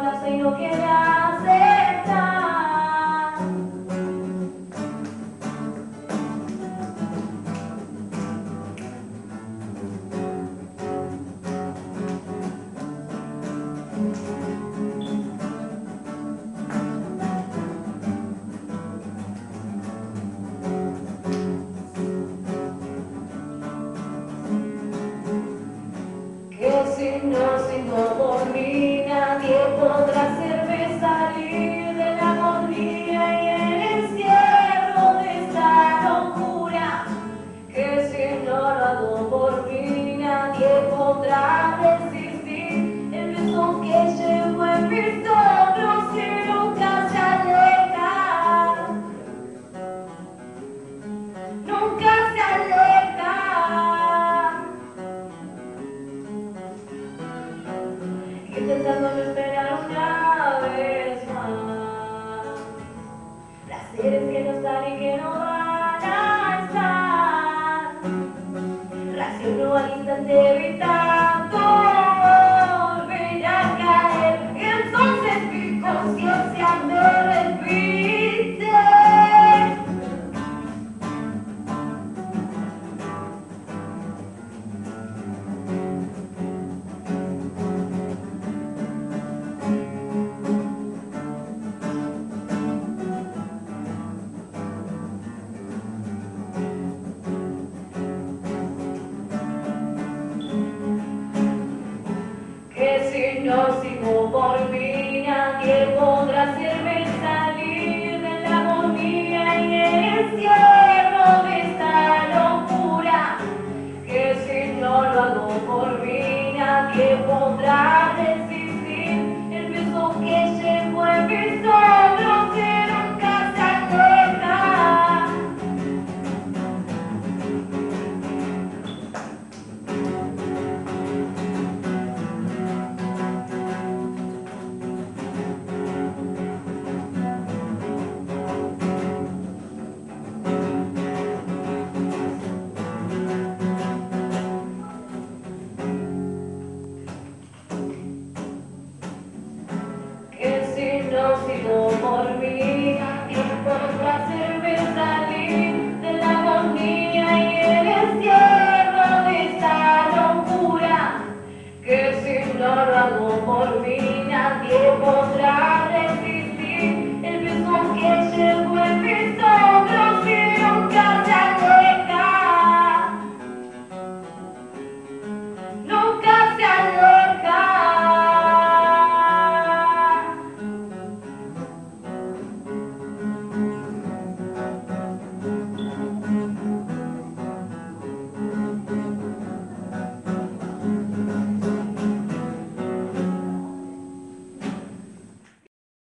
rechaza y no quiere aceptar. Que si no por mí nadie podrá hacerme salir de la agonía y el encierro de esta locura. Que si no lo hago por mí nadie podrá resistir el beso que llevo en mis hombros que nunca se aleja. Nunca se aleja. Intentando no esperar una vez más placeres que no están y que no van a estar. Raciono al instante evitando volver a caer y entonces mi conciencia me repite. Que si no sigo por mí nadie podrá hacerme salir de la agonía y el encierro de esta locura. Que si no lo hago por mí nadie podrá resistir el beso que llevo en mis hombros que nunca se aleja. Que si no sigo